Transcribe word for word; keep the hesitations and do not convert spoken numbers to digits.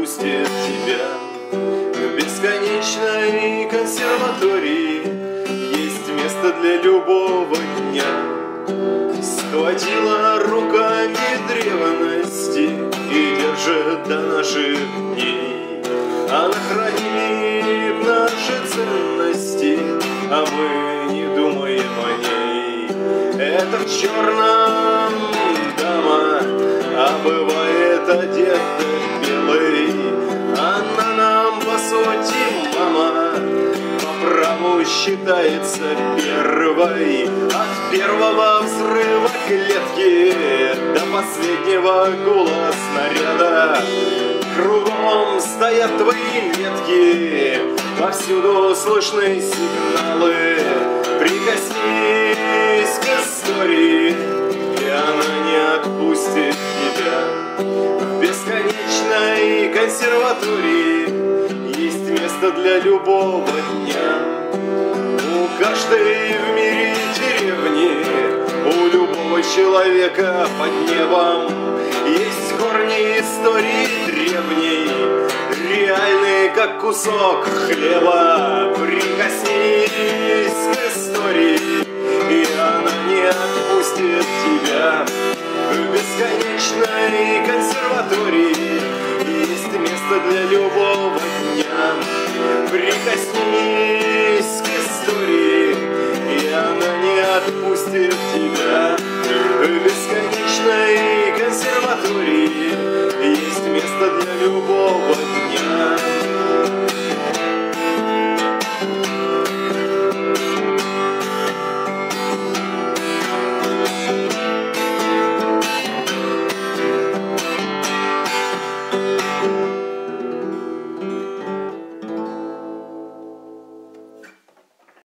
отпустит тебя. В бесконечной консерватории есть место для любого дня. Схватила руками древности и держит до наших дней. Она хранит наши ценности, а мы не думаем о ней. Это в черном дама, а бывает одета белой. Она нам по сути мама, по праву считается первой. От первого взрыва клетки до последнего гула снаряда кругом стоят твои метки, повсюду слышны сигналы. Прикоснись к истории, и она не отпустит тебя. В бесконечной консерватории есть место для любого дня. У каждой в мире деревни, у любого человека под небом есть корни истории древней, реальные, как кусок хлеба. Прикоснись к истории, и она не отпустит тебя. В бесконечной консерватории есть место для любого дня. Прикоснись к истории, и она не отпустит тебя. В бесконечной консерватории